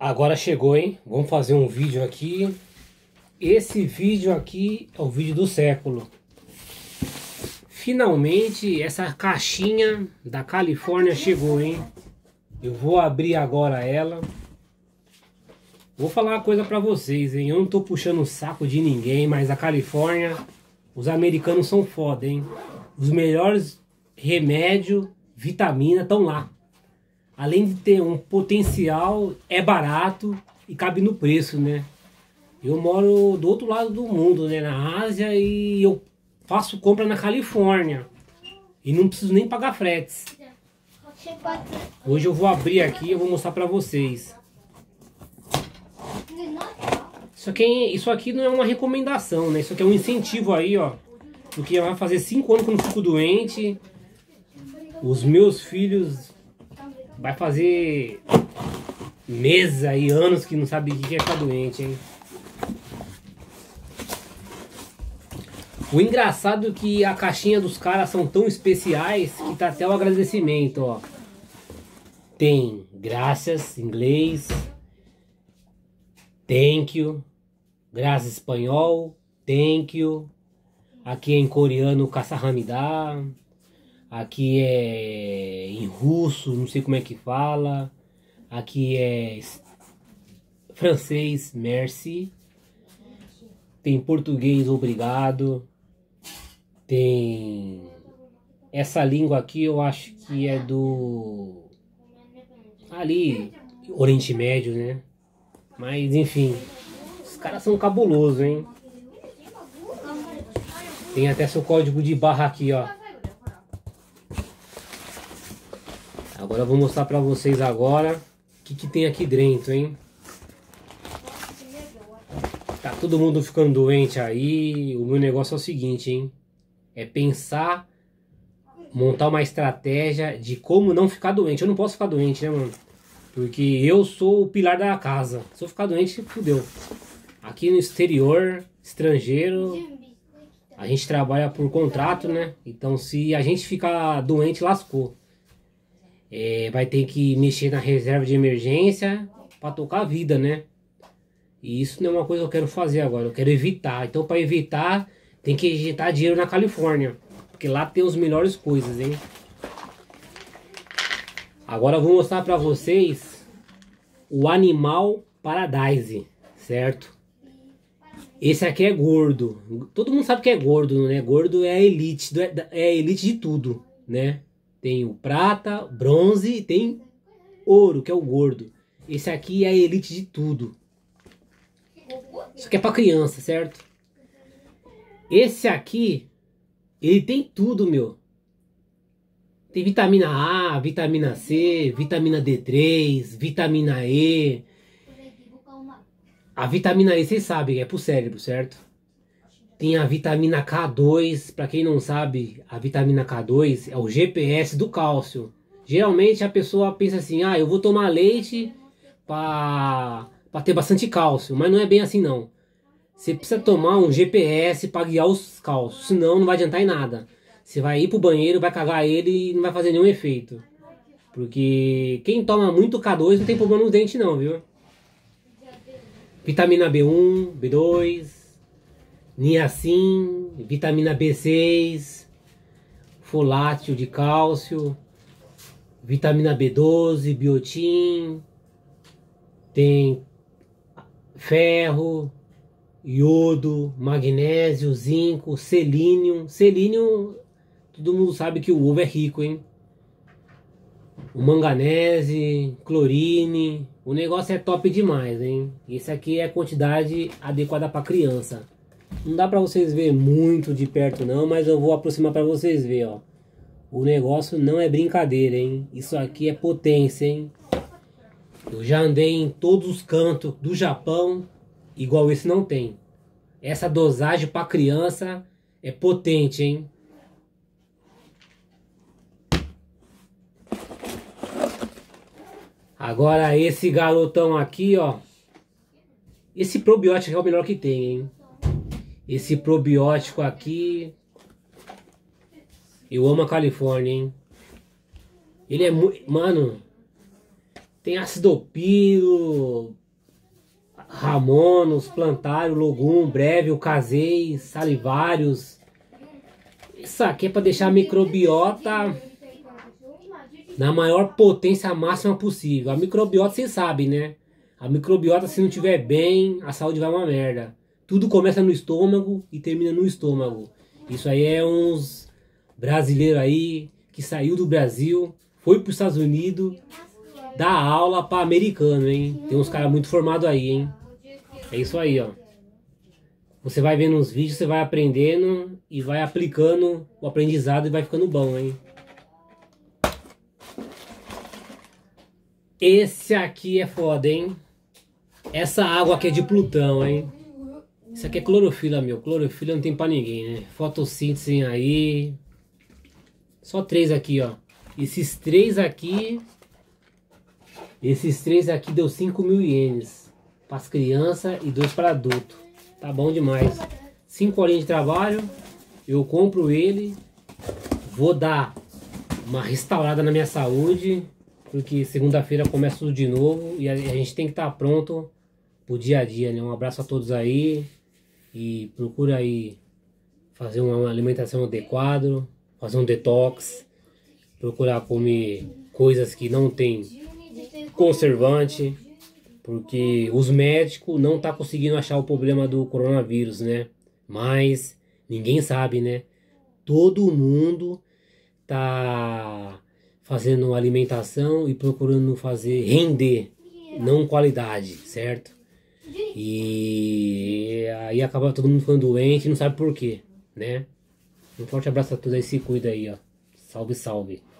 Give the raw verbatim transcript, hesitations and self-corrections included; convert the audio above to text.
Agora chegou, hein? Vamos fazer um vídeo aqui. Esse vídeo aqui é o vídeo do século. Finalmente essa caixinha da Califórnia chegou, hein? Eu vou abrir agora ela. Vou falar uma coisa pra vocês, hein? Eu não tô puxando o saco de ninguém, mas a Califórnia, os americanos são foda, hein? Os melhores remédios, vitamina estão lá. Além de ter um potencial, é barato e cabe no preço, né? Eu moro do outro lado do mundo, né? Na Ásia, e eu faço compra na Califórnia. E não preciso nem pagar fretes. Hoje eu vou abrir aqui e vou mostrar pra vocês. Isso aqui, isso aqui não é uma recomendação, né? Isso aqui é um incentivo aí, ó. Porque vai fazer cinco anos que eu não fico doente. Os meus filhos... Vai fazer meses aí, anos que não sabe o que é ficar doente, hein? O engraçado é que a caixinha dos caras são tão especiais que tá até o agradecimento, ó. Tem graças em inglês, thank you, graças em espanhol, thank you. Aqui é em coreano, Kasahamnida. Aqui é em russo, não sei como é que fala. Aqui é francês, merci. Tem português, obrigado. Tem essa língua aqui, eu acho que é do ali, Oriente Médio, né? Mas enfim, os caras são cabulosos, hein? Tem até seu código de barra aqui, ó. Agora eu vou mostrar pra vocês agora o que, que tem aqui dentro, hein? Tá todo mundo ficando doente aí. O meu negócio é o seguinte, hein? É pensar, montar uma estratégia de como não ficar doente. Eu não posso ficar doente, né, mano? Porque eu sou o pilar da casa. Se eu ficar doente, fudeu. Aqui no exterior, estrangeiro, a gente trabalha por contrato, né? Então se a gente ficar doente, lascou. É, vai ter que mexer na reserva de emergência para tocar a vida, né? E isso não é uma coisa que eu quero fazer agora, eu quero evitar. Então, para evitar, tem que injetar dinheiro na Califórnia, porque lá tem as melhores coisas, hein? Agora eu vou mostrar para vocês o Animal Paradise, certo? Esse aqui é gordo. Todo mundo sabe que é gordo, né? Gordo é a elite, é a elite de tudo, né? Tem o prata, bronze e tem ouro, que é o gordo. Esse aqui é a elite de tudo. Isso aqui é pra criança, certo? Esse aqui, ele tem tudo, meu. Tem vitamina A, vitamina C, vitamina D três, vitamina E. A vitamina E, vocês sabem, é pro cérebro, certo? Tem a vitamina K dois, para quem não sabe, a vitamina K dois é o G P S do cálcio. Geralmente a pessoa pensa assim, ah, eu vou tomar leite para ter bastante cálcio, mas não é bem assim não. Você precisa tomar um G P S para guiar os cálcios, senão não vai adiantar em nada. Você vai ir pro banheiro, vai cagar ele e não vai fazer nenhum efeito. Porque quem toma muito K dois não tem problema nos dentes não, viu? Vitamina B um, B dois... niacin, vitamina B seis, folátil de cálcio, vitamina B doze, biotin, tem ferro, iodo, magnésio, zinco, selênio. Selênio, todo mundo sabe que o ovo é rico, hein? O manganese, clorine, o negócio é top demais, hein? Esse aqui é a quantidade adequada para criança. Não dá pra vocês verem muito de perto não, mas eu vou aproximar pra vocês verem, ó. O negócio não é brincadeira, hein? Isso aqui é potência, hein? Eu já andei em todos os cantos do Japão, igual esse não tem. Essa dosagem pra criança é potente, hein? Agora esse garotão aqui, ó. Esse probiótico é o melhor que tem, hein? Esse probiótico aqui, eu amo a Califórnia, hein? Ele é muito... Mano, Tem acidopiro, ramonos, plantário, logum, breve, casei, salivários. Isso aqui é para deixar a microbiota na maior potência máxima possível. A microbiota, vocês sabem, né? A microbiota, se não tiver bem, a saúde vai uma merda. Tudo começa no estômago e termina no estômago. Isso aí é uns brasileiros aí que saiu do Brasil, foi para os Estados Unidos, dá aula para americano, hein? Tem uns caras muito formados aí, hein? É isso aí, ó. Você vai vendo uns vídeos, você vai aprendendo e vai aplicando o aprendizado e vai ficando bom, hein? Esse aqui é foda, hein? Essa água aqui é de Plutão, hein? Isso aqui é clorofila, meu. Clorofila não tem pra ninguém, né? Fotossíntese aí. Só três aqui, ó. Esses três aqui... Esses três aqui deu cinco mil ienes. Para as crianças e dois para adulto. Tá bom demais. Cinco horinhas de trabalho. Eu compro ele. Vou dar uma restaurada na minha saúde. Porque segunda-feira começa tudo de novo. E a, a gente tem que estar pronto pro dia a dia, né? Um abraço a todos aí. E procura aí fazer uma alimentação adequada. Fazer um detox. Procurar comer coisas que não tem conservante. Porque os médicos não tá conseguindo achar o problema do coronavírus, né? Mas ninguém sabe, né? Todo mundo tá fazendo alimentação e procurando fazer render, não qualidade, certo? E aí acaba todo mundo ficando doente e não sabe por quê, né? Um forte abraço a todos aí, se cuida aí, ó. Salve, salve.